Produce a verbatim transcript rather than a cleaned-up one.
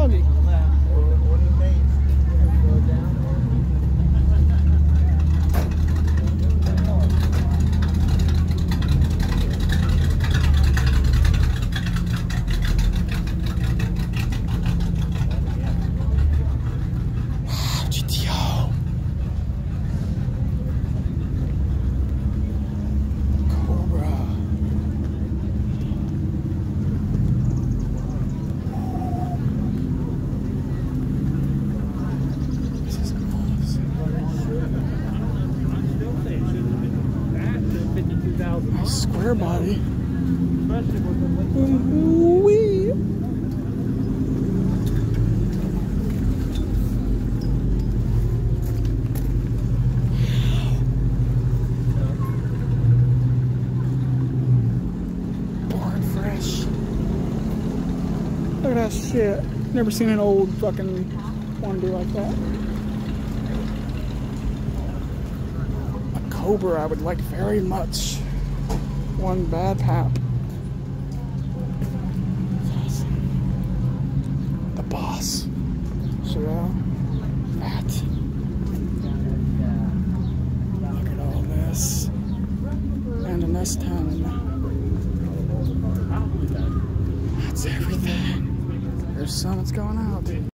doggy. Square body. Ooh-wee. Born fresh. Look at that shit. Never seen an old fucking one be like that. A Cobra I would like very much. One bad pap. The boss. So fat. Look at all this. And an S ten. That's everything. There's some that's going out.